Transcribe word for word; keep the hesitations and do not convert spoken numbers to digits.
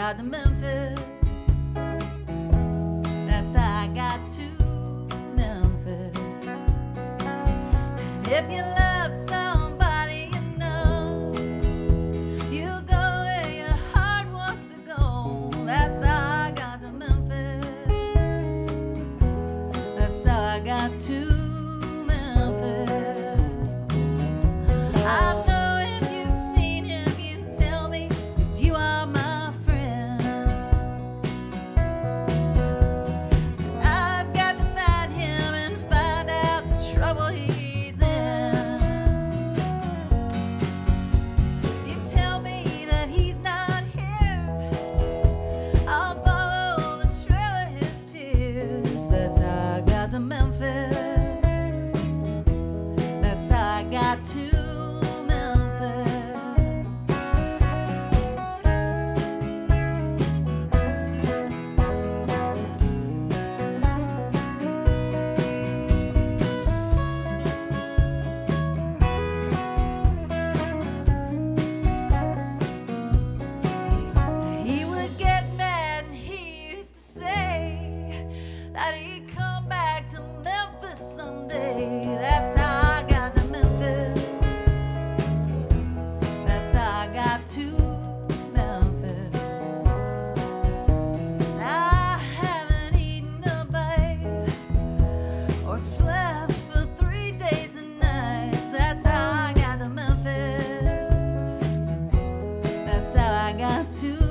got to Memphis. That's how I got to Memphis. And if you love somebody you know, you go where your heart wants to go. That's how I got to Memphis. That's how I got to Memphis. I know if you've seen him, you tell me, 'cause you are my friend. I've got to find him and find out the trouble he's in. You tell me that he's not here, I'll follow the trail of his tears. That's how I got to Memphis. That's how I got to that he'd come back to Memphis someday. That's how I got to Memphis. That's how I got to Memphis. I haven't eaten a bite or slept for three days and nights. That's how I got to Memphis. That's how I got to